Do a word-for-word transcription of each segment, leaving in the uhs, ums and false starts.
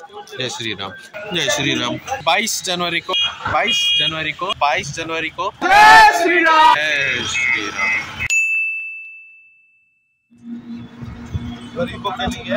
जय श्री राम, जय श्री राम। बाईस जनवरी को बाईस जनवरी को बाईस जनवरी को जय श्री राम, जय श्री राम। गरीबों के लिए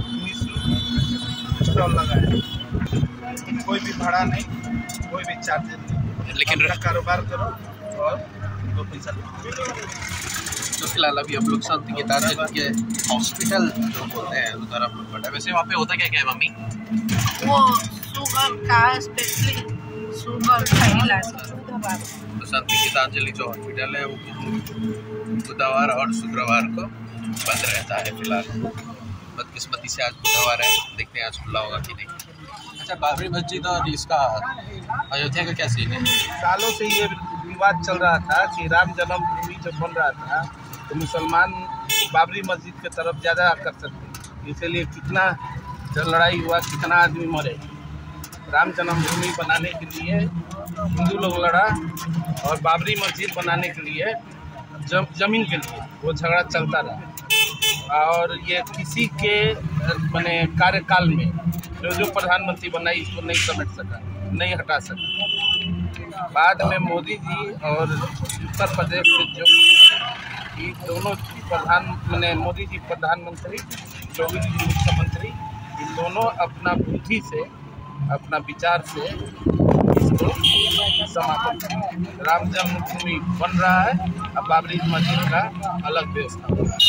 निःशुल्क स्टॉल लगा है, कोई भी भाड़ा नहीं, कोई भी चार्जेस नहीं, लेकिन अपना कारोबार करो और दो पैसा लो। तो फिलहाल अभी हम लोग शांति निकेतन के हॉस्पिटल जो बोलते हैं उधर हम लोग बैठे। वैसे वहाँ पे होता क्या क्या है मम्मी? वो शुगर का स्पेशली शुगर का इलाज। तो शांति निकेतन जो हॉस्पिटल है वो बुधवार और शुक्रवार को बंद रहता है। फिलहाल बदकिस्मती से आज बुधवार है, देखते हैं आज खुला होगा कि नहीं। अच्छा, बाबरी मस्जिद और इसका अयोध्या का क्या सीन है? सालों से ये विवाद चल रहा था कि राम जन्मभूमि जब बन रहा था तो मुसलमान बाबरी मस्जिद की तरफ ज़्यादा आकर्षित थे, इसलिए कितना लड़ाई हुआ, कितना आदमी मरे। राम जन्मभूमि बनाने के लिए हिंदू लोग लड़ा और बाबरी मस्जिद बनाने के लिए जम, जमीन के लिए वो झगड़ा चलता रहा। और ये किसी के मैंने कार्यकाल में जो जो प्रधानमंत्री बना इसको नहीं समेट सका, नहीं हटा सका। बाद में मोदी जी और उत्तर प्रदेश से जो ये दोनों प्रधान मैंने मोदी जी प्रधानमंत्री, योगी जी मुख्यमंत्री, इन दोनों अपना बुद्धि से, अपना विचार से इसको समाप्त किया। राम जन्मभूमि बन रहा है, अब बाबरी मस्जिद का अलग व्यवस्था हो रहा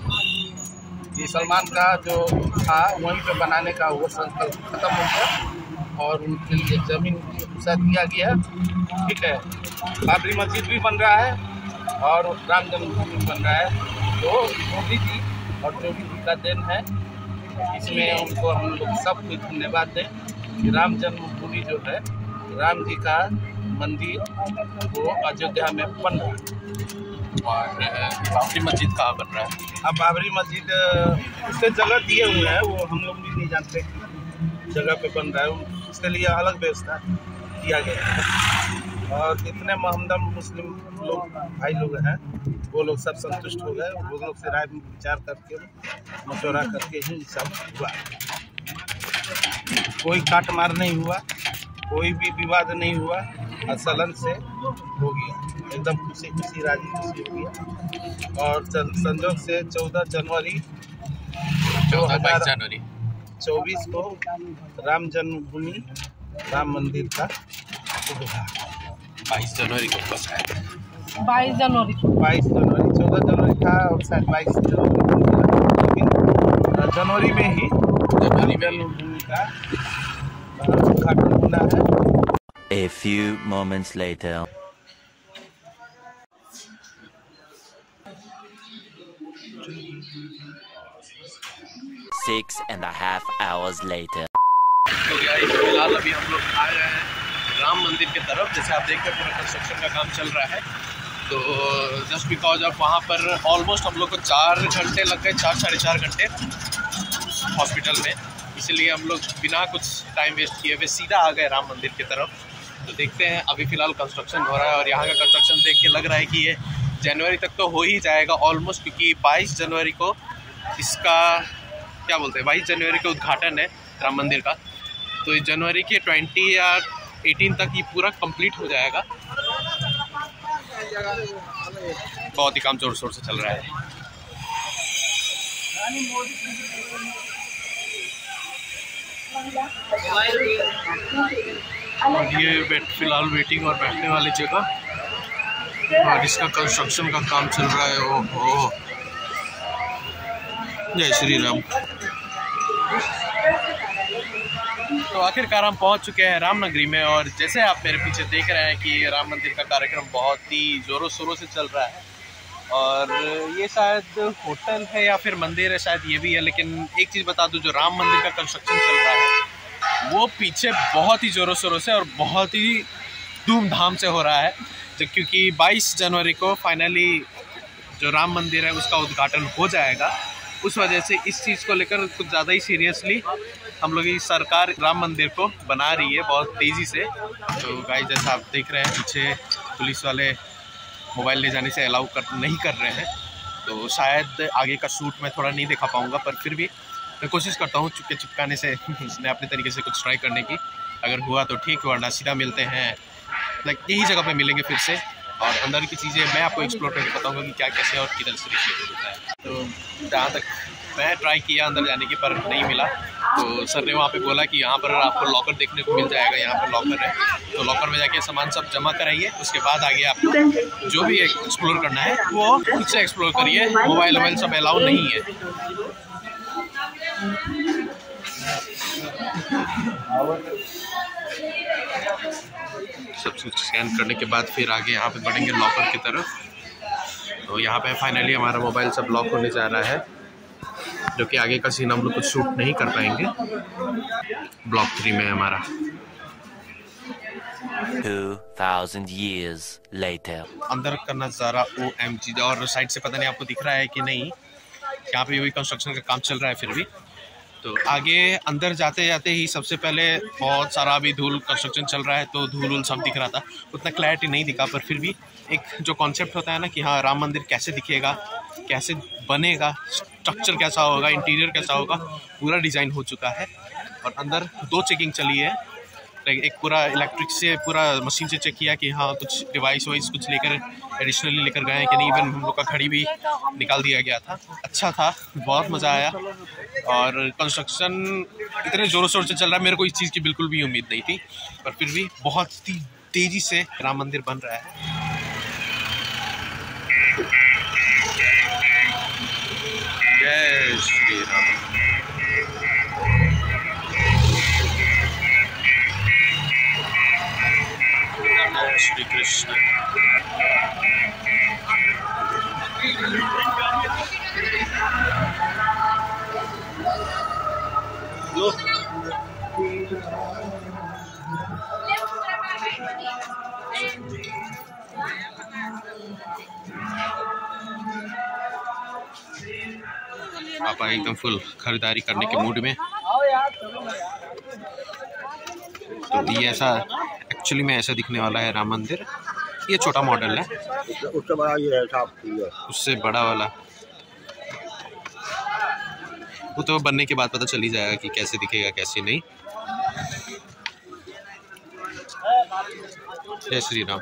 है। ये सलमान का जो था वहीं पे बनाने का वो संकल्प खत्म हो गया और उनके लिए जमीन पूछा दिया गया। ठीक है, बाबरी मस्जिद भी बन रहा है और राम जन्मभूमि बन रहा है। तो मोदी जी और योगी जी का देन है, इसमें उनको हम लोग सब कुछ धन्यवाद दें कि राम जन्मभूमि जो है, राम जी का मंदिर वो अयोध्या में बन रहा है। और बाबरी मस्जिद कहाँ बन रहा है? अब बाबरी मस्जिद उससे जगह दिए हुए हैं, वो हम लोग भी नहीं जानते जगह पे बन रहा है, उसके लिए अलग व्यवस्था किया गया है। और जितने महमदम मुस्लिम लोग भाई लोग हैं वो लोग सब संतुष्ट हो गए, वो लोग से राय विचार करके मशवरा करके ही सब हुआ। कोई काट मार नहीं हुआ, कोई भी विवाद नहीं हुआ, असलन से हो गया, एकदम खुशी खुशी राजी खुशी हो गया। और संजोग से चौदह जनवरी दो हजार जनवरी चौबीस को राम जन्मभूमि राम मंदिर का बाईस जनवरी को बस है। बाईस जनवरी बाईस जनवरी चौदह जनवरी था और शायद बाईस जनवरी, लेकिन जनवरी में ही जनवरी में जन्मभूमि का उद्घाटन होना है। A few moments later. Six and a half hours later. तो गाइस फिलहाल अभी हम लोग आ गए हैं राम मंदिर की तरफ। जैसे आप देख रहे हैं पूरा कंस्ट्रक्शन का काम चल रहा है। तो जस्ट बिकॉज अब वहाँ पर ऑलमोस्ट हम लोग को चार घंटे लग गए, चार साढ़े चार घंटे हॉस्पिटल में, इसलिए हम लोग बिना कुछ टाइम वेस्ट किए हुए सीधा आ गए राम मंदिर की तरफ। तो देखते हैं, अभी फ़िलहाल कंस्ट्रक्शन हो रहा है और यहाँ का कंस्ट्रक्शन देख के लग रहा है कि ये जनवरी तक तो हो ही जाएगा ऑलमोस्ट, क्योंकि बाईस जनवरी को इसका क्या बोलते हैं बाईस जनवरी को उद्घाटन है राम मंदिर का। तो इस जनवरी के बीस या अठारह तक ये पूरा कंप्लीट हो जाएगा। बहुत ही काम जोर शोर से चल रहा है। और ये वेट फिलहाल वेटिंग और बैठने वाली जगह और इसका कंस्ट्रक्शन का काम चल रहा है। ओहो, जय श्री राम। तो आखिरकार हम पहुंच चुके हैं रामनगरी में और जैसे आप मेरे पीछे देख रहे हैं कि राम मंदिर का कार्यक्रम बहुत ही जोरों शोरों से चल रहा है। और ये शायद होटल है या फिर मंदिर है, शायद ये भी है। लेकिन एक चीज़ बता दूं, जो राम मंदिर का कंस्ट्रक्शन चल रहा है वो पीछे बहुत ही जोरों शोरों से और बहुत ही धूमधाम से हो रहा है, जो क्योंकि बाईस जनवरी को फाइनली जो राम मंदिर है उसका उद्घाटन हो जाएगा। उस वजह से इस चीज़ को लेकर कुछ ज़्यादा ही सीरियसली हम लोग की सरकार राम मंदिर को बना रही है बहुत तेज़ी से। तो गाइस जैसा आप देख रहे हैं पीछे पुलिस वाले मोबाइल ले जाने से अलाउ कर नहीं कर रहे हैं, तो शायद आगे का शूट मैं थोड़ा नहीं दिखा पाऊँगा, पर फिर भी मैं कोशिश करता हूँ चुपके चिपकाने से मैं अपने तरीके से कुछ ट्राई करने की, अगर हुआ तो ठीक, वरना सीधा मिलते हैं लाइक यही जगह पे मिलेंगे फिर से, और अंदर की चीज़ें मैं आपको एक्सप्लोर करके बताऊँगा कि क्या कैसे और किधर से रिसीव होता है। तो जहाँ तक मैं ट्राई किया अंदर जाने की पर नहीं मिला, तो सर ने वहाँ पे बोला कि यहाँ पर आपको लॉकर देखने को मिल जाएगा, यहाँ पर लॉकर है, तो लॉकर में जाके सामान सब जमा कराइए, उसके बाद आगे आपको जो भी एक्सप्लोर करना है वो खुद से एक्सप्लोर करिए, मोबाइल वोबाइल सब अलाउ नहीं है। सब कुछ स्कैन करने के बाद फिर आगे यहाँ पे बढ़ेंगे लॉकर की तरफ। तो यहाँ पे फाइनली हमारा मोबाइल सब लॉक होने जा रहा है, जो कि आगे का सीन हम लोग कुछ शूट नहीं कर पाएंगे। ब्लॉक थ्री में हमारा two thousand years later. अंदर का नज़ारा ओ एम जी, और साइड से पता नहीं आपको दिख रहा है कि नहीं, यहाँ पे भी कंस्ट्रक्शन का काम चल रहा है फिर भी। तो आगे अंदर जाते जाते ही सबसे पहले बहुत सारा अभी धूल, कंस्ट्रक्शन चल रहा है तो धूल वूल सब दिख रहा था, उतना क्लैरिटी नहीं दिखा, पर फिर भी एक जो कॉन्सेप्ट होता है ना कि हाँ राम मंदिर कैसे दिखेगा, कैसे बनेगा, स्ट्रक्चर कैसा होगा, इंटीरियर कैसा होगा, पूरा डिज़ाइन हो चुका है। और अंदर दो चेकिंग चली है, एक पूरा इलेक्ट्रिक से पूरा मशीन से चेक किया कि हाँ कुछ डिवाइस वाइस कुछ लेकर एडिशनली लेकर गए हैं कि नहीं, इवन हम लोग का घड़ी भी निकाल दिया गया था। अच्छा था, बहुत मज़ा आया, और कंस्ट्रक्शन इतने ज़ोरों शोर से चल रहा है, मेरे को इस चीज़ की बिल्कुल भी उम्मीद नहीं थी, पर फिर भी बहुत ही तेज़ी से राम मंदिर बन रहा है। जय श्री राम। जय श्री कृष्ण। लो पापा एकदम फुल खरीदारी करने के मूड में। तो ये ऐसा एक्चुअली में ऐसा दिखने वाला है राम मंदिर। ये छोटा मॉडल है, उससे बड़ा ये है, उससे बड़ा वाला वो तो बनने के बाद पता चल ही जाएगा कि कैसे दिखेगा कैसे नहीं। जय श्री राम।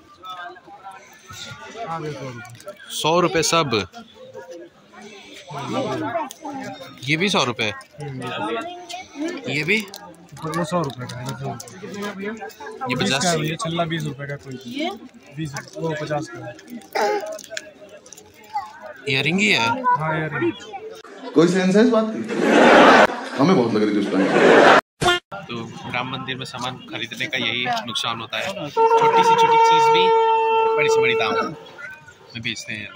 सौ रुपये सब, ये भी सौ रुपये, ये भी वो सौ रुपए का है, ये पचास, ये छल्ला बीस रुपए का, कोई बीस वो पचास का है। इयरिंग ही है। हाँ यार, कोई सेंस है इस बात की? हमें बहुत लग रही थी उस टाइम। तो राम मंदिर में सामान खरीदने का यही नुकसान होता है, छोटी सी छोटी चीज़ भी बड़ी से बड़ी दाम में बेचते हैं लोग।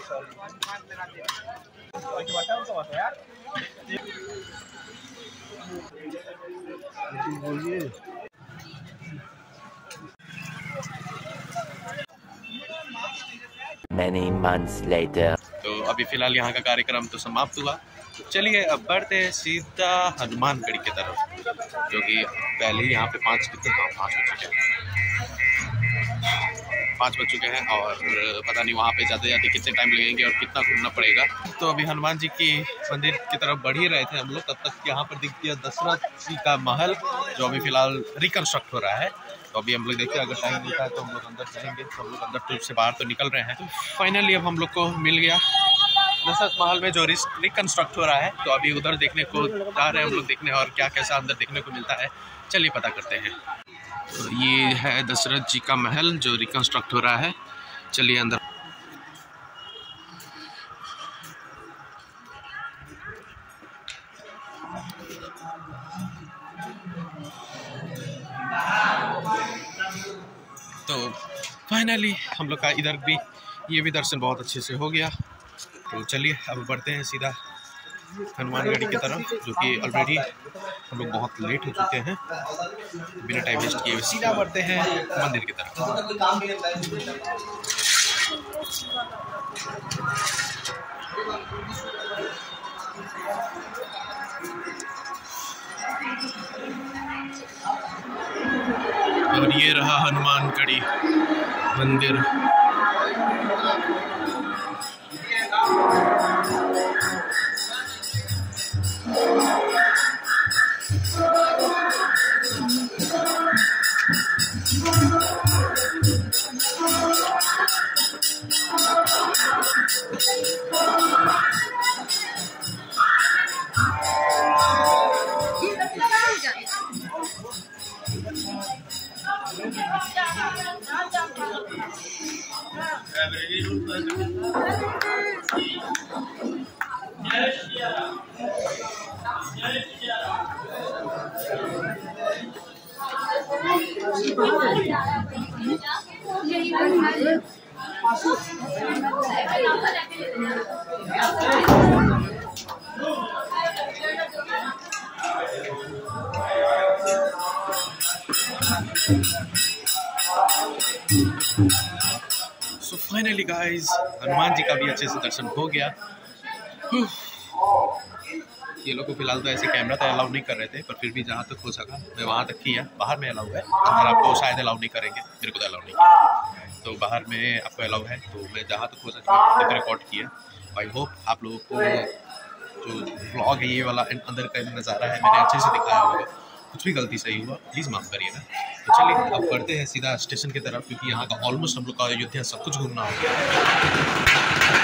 Many months later. तो अभी फिलहाल यहाँ का कार्यक्रम तो समाप्त हुआ। चलिए अब बढ़ते हैं सीधा हनुमानगढ़ी की तरफ, जो कि पहले ही यहाँ पे पाँच कितने हाँ पाँच बज चुके हैं पाँच बज चुके हैं और पता नहीं वहाँ पे जाते जाते कितने टाइम लगेंगे और कितना घूमना पड़ेगा। तो अभी हनुमान जी की मंदिर की तरफ बढ़ ही रहे थे हम लोग, तब तक यहाँ पर दिख गया दशरथ जी का महल, जो अभी फिलहाल रिकन्स्ट्रक्ट हो रहा है। तो अभी हम लोग देखते हैं, अगर टाइम मिलता है तो हम लोग अंदर जाएंगे। तो हम लोग अंदर ट्रिप से बाहर तो निकल रहे हैं। तो फाइनली अब हम लोग को मिल गया दशरथ महल में जो रिकन्स्ट्रक्ट हो रहा है। तो अभी उधर देखने को जा रहे हैं हम लोग देखने, और क्या कैसा अंदर देखने को मिलता है चलिए पता करते हैं। तो ये है दशरथ जी का महल जो रिकन्स्ट्रक्ट हो रहा है, चलिए अंदर। तो फाइनली हम लोग का इधर भी ये भी दर्शन बहुत अच्छे से हो गया। तो चलिए अब बढ़ते हैं सीधा हनुमानगढ़ी की तरफ, जो कि ऑलरेडी हम लोग बहुत लेट हो चुके हैं। बिना टाइम वेस्ट किए हुए सीधा बढ़ते हैं मंदिर की तरफ। और ये रहा हनुमानगढ़ी मंदिर। So finally guys Hanuman ji का भी अच्छे से दर्शन हो गया। ये लोग को फिलहाल तो ऐसे कैमरा तो अलाउ नहीं कर रहे थे, पर फिर भी जहाँ तक हो सका मैं वहाँ तक किया। बाहर में अलाउ है, अंदर आपको शायद अलाउ नहीं करेंगे, मेरे को तो अलाउ नहीं किया, तो बाहर में आपको अलाउ है। तो मैं जहाँ तक हो सका वहाँ तक रिकॉर्ड किया। आई होप आप लोगों को जो व्लॉग है ये वाला अंदर का नज़ारा है मैंने अच्छे से दिखाया होगा। कुछ भी गलती सही हुआ प्लीज़ माफ़ करिएगा। तो चलिए अब बढ़ते हैं सीधा स्टेशन की तरफ, क्योंकि यहाँ का ऑलमोस्ट हम लोग का अयोध्या सब कुछ घूमना हो गया।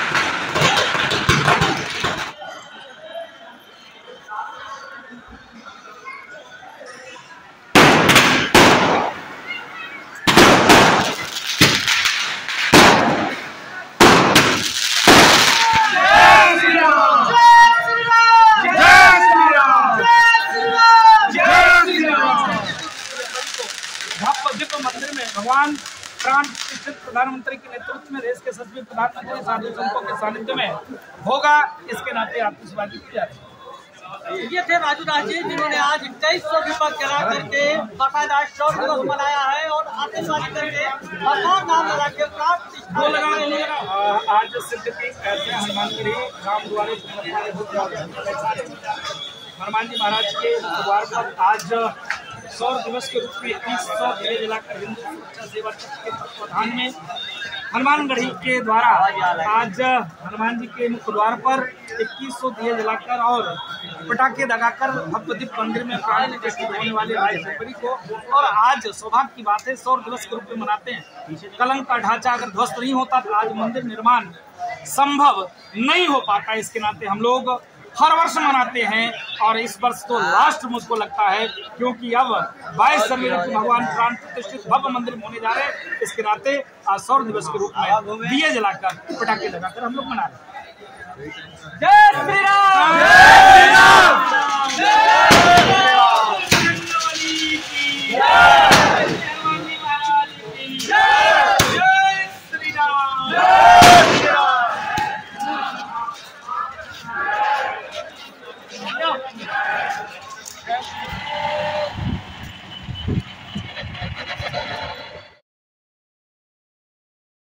मंदिर में भगवान प्राण प्रतिष्ठित प्रधानमंत्री के नेतृत्व में देश के सभी प्रधानमंत्री साधु संतों के सानिध्य में होगा, इसके नाते आतिशबाजी की जा रही है। ये थे राजू दास जी जिन्होंने आज तेईस सौ दीपक जला करके बाकायदा शौर्य दिवस मनाया है और आतिशबाजी करके भगवान नाम लगा के प्राण प्रतिष्ठा। आज सिद्ध की ऐसे हनुमानगढ़ी राम द्वारे हनुमान जी महाराज के द्वार पर आज सौर दिवस के रूप में इक्कीस सौ दिए जलाकर हिंदू सुरक्षा सेवा के तत्वाधान में हनुमानगढ़ी के द्वारा आज हनुमान जी के मुख्य द्वार पर इक्कीस सौ दिए जलाकर और पटाखे दगाकर भव्य दीप मंदिर में प्राण प्रतिष्ठित होने वाले राज जनवरी को, और आज सौभाग्य की बात है सौर दिवस के रूप में मनाते हैं। कलंक का ढांचा अगर ध्वस्त नहीं होता तो आज मंदिर निर्माण संभव नहीं हो पाता। इसके नाते हम लोग हर वर्ष मनाते हैं और इस वर्ष तो लास्ट मुझको लगता है, क्योंकि अब बाईस जनवरी को भगवान प्राण प्रतिष्ठित भव्य मंदिर में होने जा रहे हैं। इसके नाते आज सौर दिवस के रूप में दिए जलाकर पटाखे लगाकर हम लोग मना रहे हैं। जय श्री राम।